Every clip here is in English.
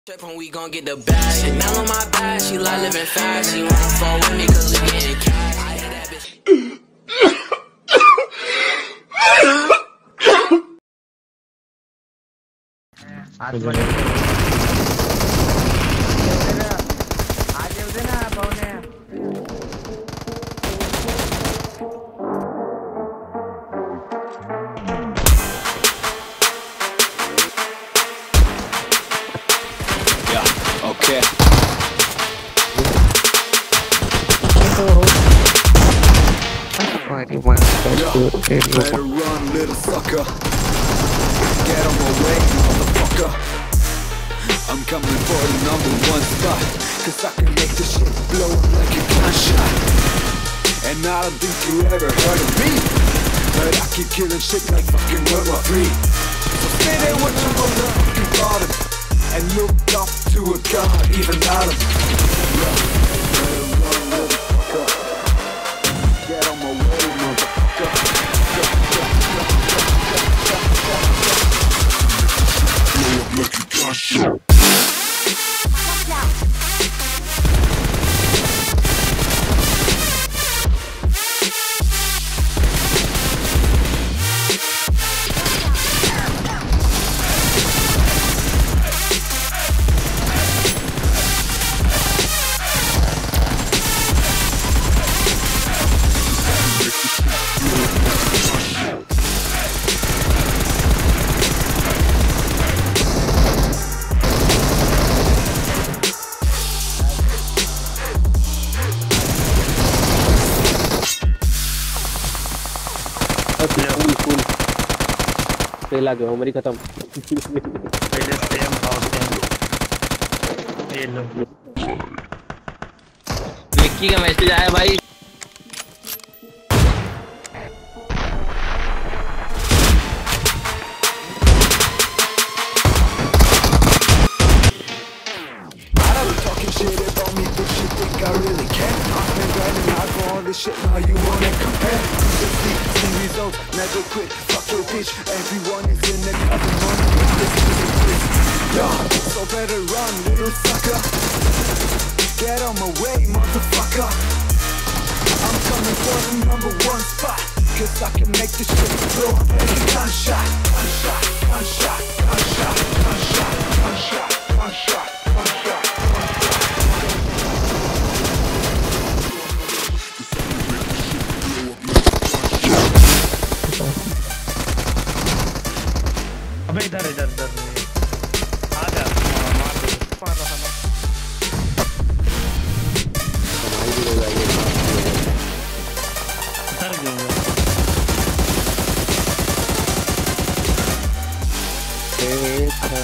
When we gon' get the bag, Chanel on my back, she like living fast. She wanna fall with me cause we getting cash. I hit that bitch. Okay. Better run, little sucker. Get on my way, motherfucker. I'm coming for the #1 spot, cause I can make this shit blow like a gunshot. And I don't think you ever heard of me, but I keep killing shit like fucking World War III. So stay there with your motherfucking bottom and look up to a god, even Adam. Get on my way, motherfucker. Blow up like you got shit. Fail आ गया हूँ मेरी खत्म विक्की का message आया भाई Shit, now you wanna compare? See results, never quit. Fuck your bitch. Everyone is in the cover money. Yo, so better run, little sucker. Get on my way, motherfucker. I'm coming for the #1 spot, cause I can make this shit blow like a gunshot. Gunshot, gunshot, gunshot, gunshot, gunshot, gunshot, gunshot. अबे इधर इधर इधर आ जा मार रहा था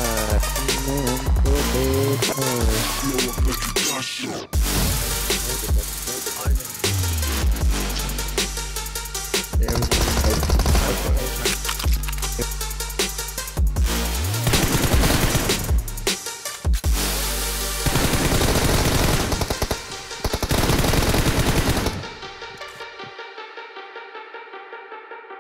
Blow up like a gunshot.